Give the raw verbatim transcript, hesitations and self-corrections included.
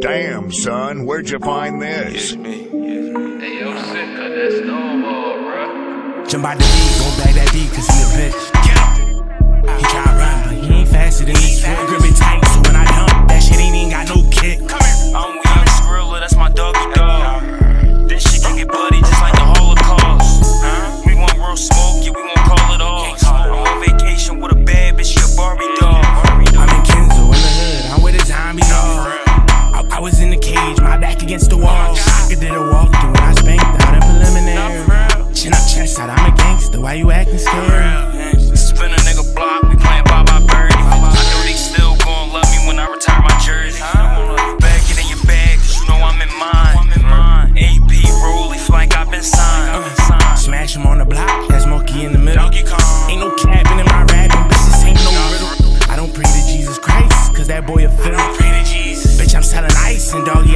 Damn, son, where'd you find this? It's me. Hey, yo, Sik-Wit, that's normal, bruh. Jump out the beat, go back that beat, cause he a bitch. He try to run, but he ain't faster than me. Grip it tight, so when I dump, that shit ain't even got no kick. I'm with Skrilla, that's my doggy dog. This shit can get bloody just like the Holocaust. Huh? We want real smoke, yeah, we won't call it off. I'm on vacation with a bad bitch, your Barbie doll. I'm in Kenzo, in the hood, I'm with a zombie dog. I, I was in the cage, my back against the wall. Shaka did a walkthrough and I spanked out a preliminary. Chin up, chest out, I'm a gangster, why you acting scared? Spin a nigga block, we playin' bye bye birdie. I know they still gon' love me when I retire my jersey. You back it in your bag, cause you know I'm in mine. A P Rollie, feel like I've been signed. Smash him on the block, that's Monkey in the middle. Ain't no capping in my rapping, bitch, this ain't no riddle. I don't pray to Jesus Christ, cause that boy a fiddle. Bitch, I'm selling ice and doggy